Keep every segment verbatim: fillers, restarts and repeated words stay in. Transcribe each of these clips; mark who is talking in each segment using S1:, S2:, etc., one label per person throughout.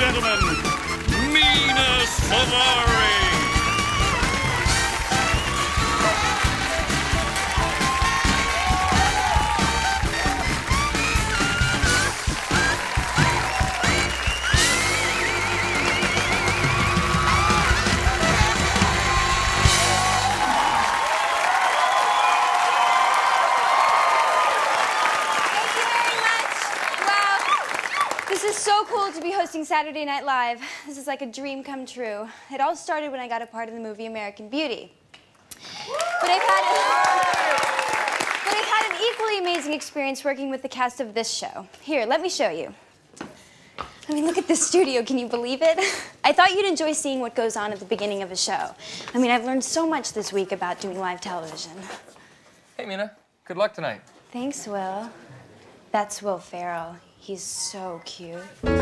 S1: gentlemen, Mena Suvari.
S2: This is so cool to be hosting Saturday Night Live. This is like a dream come true. It all started when I got a part in the movie American Beauty. But I've had, a, but I've had an equally amazing experience working with the cast of this show. Here, let me show you. I mean, look at this studio. Can you believe it? I thought you'd enjoy seeing what goes on at the beginning of a show. I mean, I've learned so much this week about doing live television.
S3: Hey, Mena. Good luck tonight.
S2: Thanks, Will. That's Will Ferrell. He's so cute.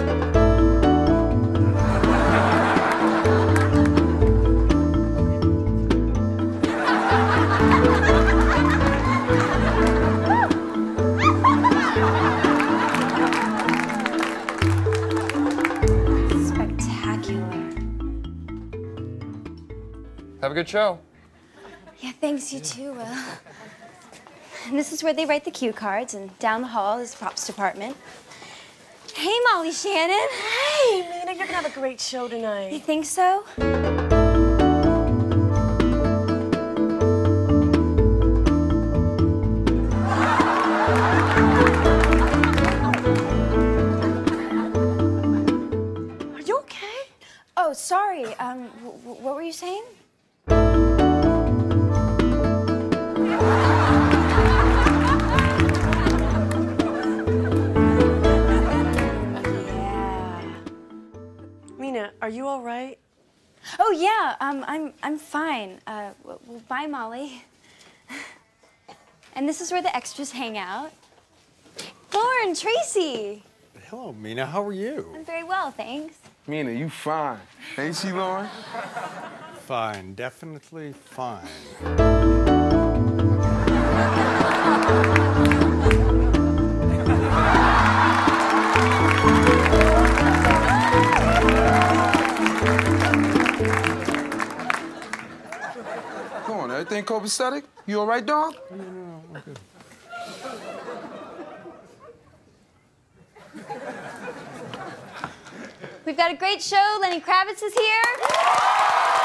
S2: Spectacular.
S3: Have a good show.
S2: Yeah, thanks, you too, Will. And this is where they write the cue cards, and down the hall is the props department. Hey, Molly Shannon.
S4: Hey, Mena, you're gonna have a great show tonight.
S2: You think so?
S4: Are you okay?
S2: Oh, sorry. Um, w what were you saying?
S4: Mena, are you all right?
S2: Oh yeah, um, I'm I'm fine. Uh, well, bye, Molly. And this is where the extras hang out. Lauren, Tracy.
S5: Hello, Mena. How are you?
S2: I'm very well, thanks.
S6: Mena, you fine. Ain't she, Lauren?
S5: Fine, definitely fine.
S6: Come on, everything copacetic? You all right, dog?
S5: No, no, no, I'm good.
S2: We've got a great show. Lenny Kravitz is here.